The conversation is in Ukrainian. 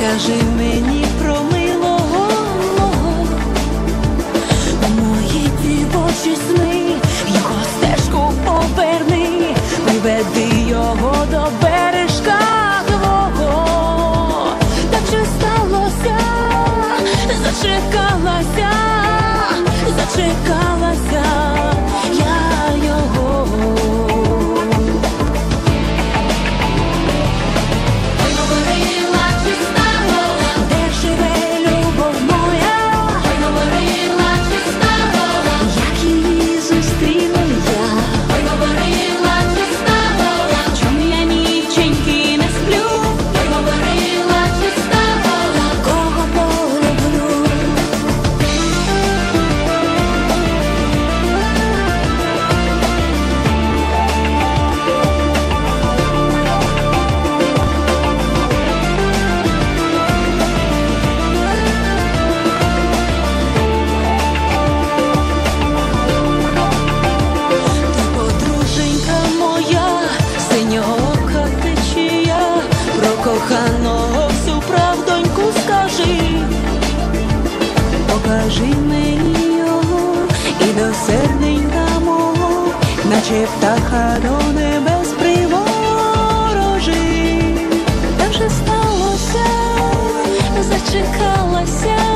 Скажи мені про милого мого, мої дівочі сни, його стежку поверни, приведи його до бережка твого. Так же сталося, зачекалася, зачекалася я його. Говорила чиста, де живе любов моя? Говорила чиста, як її зустріла я? Говорила чиста, чому я ніченьки не сплю? Говорила чиста, кого полюблю. Ти подруженька моя, синьоока течія, про коханого всю правдоньку скажи. Покажи мені його і до серденька мого, наче птаха до небес приворожи. Так же сталося, зачекалася